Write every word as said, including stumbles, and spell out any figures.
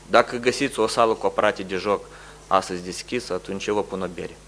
Dacă găsiți o sală cu aparate de joc astăzi deschisă, atunci eu vă pun o bere.